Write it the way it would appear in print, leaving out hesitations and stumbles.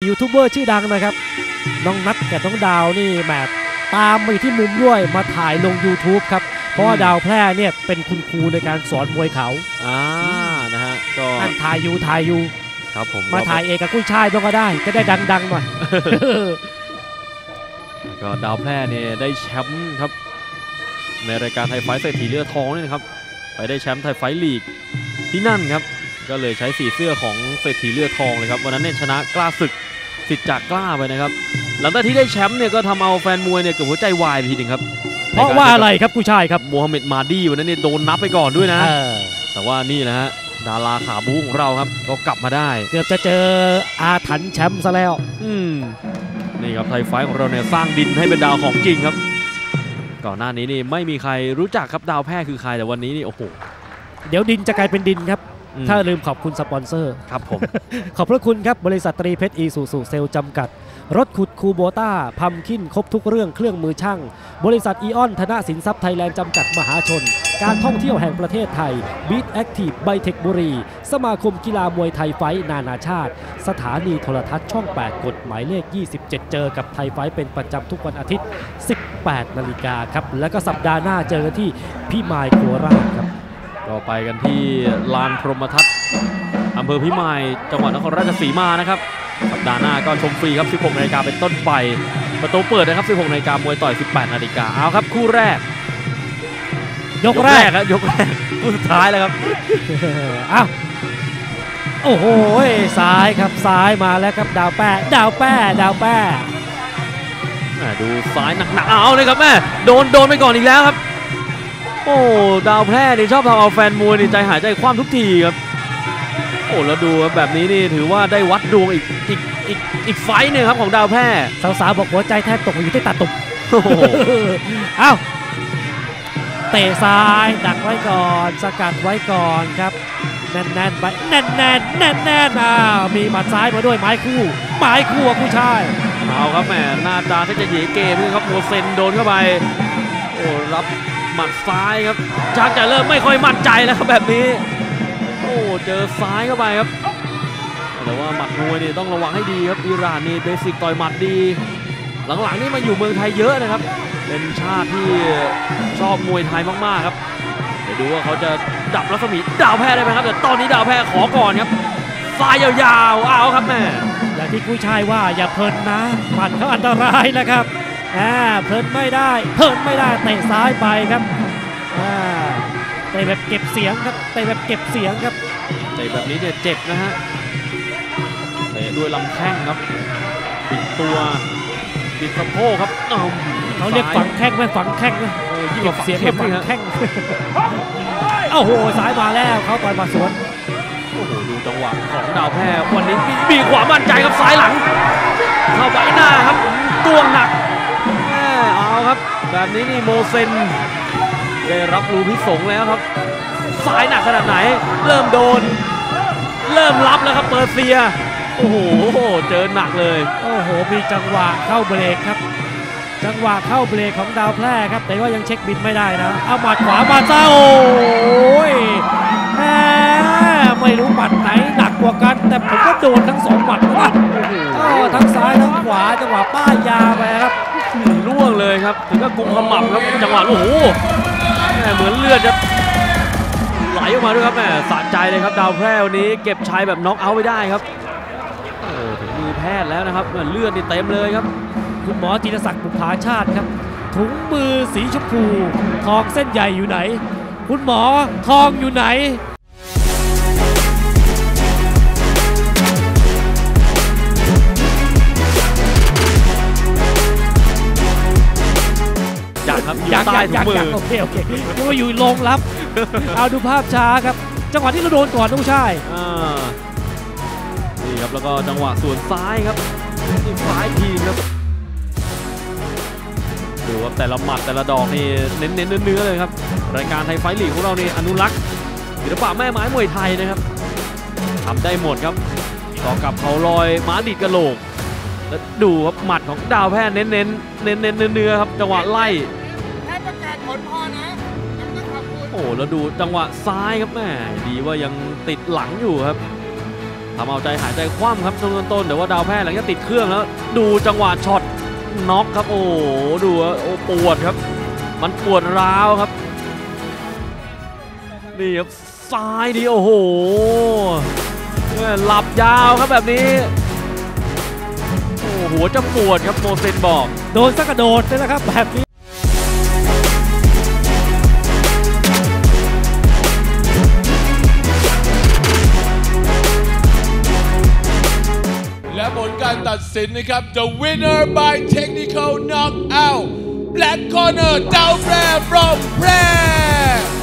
ยูทูบเบอร์ชื่อดังนะครับน้องนัทกับน้องดาวนี่แหมตามมาที่มุมด้วยมาถ่ายลง YouTube ครับเพราะว่าดาวแพร่เนี่ยเป็นคุณครูในการสอนมวยเขานะฮะก็อันถ่ายอยู่ครับผมมาถ่ายเอกกับกุ้ยช่ายบ้างก็ได้จะได้ดังๆหน่อยก็ดาวแพร่เนี่ยได้แชมป์ครับในรายการไทยไฟท์เศรษฐีเลือดทองนี่นะครับไปได้แชมป์ไทยไฟท์ลีกที่นั่นครับก็เลยใช้สีเสื้อของเศรษฐีเลือดทองเลยครับวันนั้นเนี่ยชนะกล้าศึกสิทธิ์จากกล้าไปนะครับหลังจากที่ได้แชมป์เนี่ยก็ทำเอาแฟนมวยเนี่ยเกือบหัวใจวายไปทีหนึ่งครับเพราะว่าอะไรครับผู้ชายครับโมฮัมเหม็ดมาดีวันนั้นเนี่ยโดนนับไปก่อนด้วยนะแต่ว่านี่แหละฮะดาราขาบู๊ของเราครับก็กลับมาได้เกือบจะเจออาถรรพ์แชมป์ซะแล้วนี่ครับไทยไฟท์ของเราเนี่ยสร้างดินให้เป็นดาวของจริงครับก่อนหน้านี้นี่ไม่มีใครรู้จักครับดาวแพร่คือใครแต่วันนี้นี่โอ้โหเดี๋ยวดินจะกลายเป็นดินครับถ้าลืมขอบคุณสปอนเซอร์ครับผมขอบพระคุณครับบริษัทตรีเพชรอีซูซูเซลจำกัดรถขุดคูโบต้าพัมคินครบทุกเรื่องเครื่องมือช่างบริษัทอีออนธนสินทรัพย์ไทยแลนด์จำกัดมหาชนการท่องเที่ยวแห่งประเทศไทยบีทแอคทีฟไบเทคบุรีสมาคมกีฬามวยไทยไฟท์นานาชาติสถานีโทรทัศน์ช่อง8กฎหมายเลข27เจอกับไทยไฟท์เป็นประจำทุกวันอาทิตย์ 18 นาฬิกาครับแล้วก็สัปดาห์หน้าเจอกันที่พิมายโคราชครับก็ไปกันที่ลานพรหมทัศน์อำเภอพิมายจังหวัดนครราชสีมานะครับสัปดาห์หน้าก็ชมฟรีครับ 16 นาฬิกาเป็นต้นไปประตูเปิดนะครับ 16 นาฬิกามวยต่อย 18 นาฬิกาเอาครับคู่แรกยกแรกครับยกแรกคู่สุดท้ายแล้วครับอ้าวโอ้โหซ้ายครับซ้ายมาแล้วครับดาวแป้ดูซ้ายหนักๆเอาเลยครับแม่โดนไปก่อนอีกแล้วครับโอ้ดาวแพร่นี่ชอบทำเอาแฟนมวยนี่ใจหายใจคว่ำทุกทีครับโอ้แล้วดูแบบนี้นี่ถือว่าได้วัดดวงอีกไฟต์นึงครับของดาวแพร่สาวๆบอกหัวใจแทบตกอยู่ที่ตาตุ่มเอ้าเตะซ้ายดักไว้ก่อนสกัดไว้ก่อนครับแน่นๆไปแน่นมีหมัดซ้ายมาด้วยไม้คู่ผู้ชายเอาครับแหมหน้าตาที่จะเหยียเกมนี่ครับโมเซนโดนเข้าไปโอ้รับหมัดซ้ายครับชักจะเริ่มไม่ค่อยมั่นใจแล้วครับแบบนี้โอ้เจอซ้ายเข้าไปครับแต่ว่าหมัดมวยนี่ต้องระวังให้ดีครับอิหร่านนี่เบสิกต่อยหมัดดีหลังๆนี่มาอยู่เมืองไทยเยอะนะครับเป็นชาติที่ชอบมวยไทยมากๆครับเดี๋ยวดูว่าเขาจะดับรัศมีดาวแพร่ได้ไหมครับแต่ตอนนี้ดาวแพร่ขอก่อนครับซ้ายยาวๆเอาครับแม่อย่างที่กุ้ยช่ายว่าอย่าเพลินนะหมัดเขาอันตรายนะครับเพลินไม่ได้เตะซ้ายไปครับเตะแบบเก็บเสียงครับเตะแบบนี้เนี่ยเจ็บนะฮะเตะด้วยลำแข้งครับปิดตัวปิดสะโพกครับเขาเรียกฝังแข้งไหมฝังแข้งนะยิ่งกว่าเสียงฝังแข้งโอ้โหซ้ายมาแล้วเขาต่อยมาสวนโอ้โหดูจังหวะของดาวแพร่วันนี้มีความมั่นใจครับซ้ายหลังเข้าไปหน้าครับตัวหนักเอาครับแบบนี้นี่โมเซนได้รับรู้พิสงแล้วครับซ้ายหนักขนาดไหนเริ่มโดนเริ่มรับแล้วครับเปอร์เซียโอ้โหเจอหนักเลยโอ้โหมีจังหวะเข้าเบรกครับจังหวะเข้าเบรกของดาวแพร่ครับแต่ว่ายังเช็คบินไม่ได้นะเอาหมัดขวามาซะโอ้ยไม่รู้หมัดไหนหนักกว่ากันแต่ผมก็โดนทั้ง2หมัดนะทั้งซ้ายทั้งขวาจังหวะป้ายยาไปครับล่วงเลยครับถึงก็กุมขมับครับจังหวะโอ้โหเหมือนเลือดจะไหลออกมาด้วยครับแม่สะใจเลยครับดาวแพร่วันนี้เก็บชัยแบบน็อกเอาท์ไว้ได้ครับโอ้ถึงมือแพทย์แล้วนะครับเลือดนี่เต็มเลยครับคุณหมอธีรศักดิ์บุภาชาติครับถุงมือสีชมพูทองเส้นใหญ่อยู่ไหนคุณหมอทองอยู่ไหนอยากโอเคนึกว่าอยู่โรงรับเอาดูภาพช้าครับจังหวะที่เราโดนก่อนต้องใช่นี่ครับแล้วก็จังหวะส่วนซ้ายครับซ้ายทีครับดูว่าแต่ละหมัดแต่ละดอกนี่เน้นเนื้อเลยครับรายการไทยไฟท์ลีกของเรานี่อนุรักษ์ศิลปะแม่ไม้มวยไทยนะครับทำได้หมดครับต่อกับเขาลอยม้าดีดกระโหลกแล้วดูครับหมัดของดาวแพร่เน้นเนื้อครับจังหวะไล่โอ้แล้วดูจังหวะซ้ายครับแม่ดีว่ายังติดหลังอยู่ครับทำเอาใจหายใจคว่ำครับช่วงต้นๆแต่ว่าดาวแพทย์หลังจากติดเครื่องแล้วดูจังหวะช็อตน็อกครับโอ้โหดูโอ้ปวดครับมันปวดร้าวครับนี่ครับซ้ายดีโอ้โหหลับยาวครับแบบนี้โอ้หัวจะปวดครับโมเซนบอกโดนสักกระโดดเลยนะครับแบบนี้และผลการตัดสินนะครับ The winner by technical knockout Black corner ดาวแพร่ from แพร่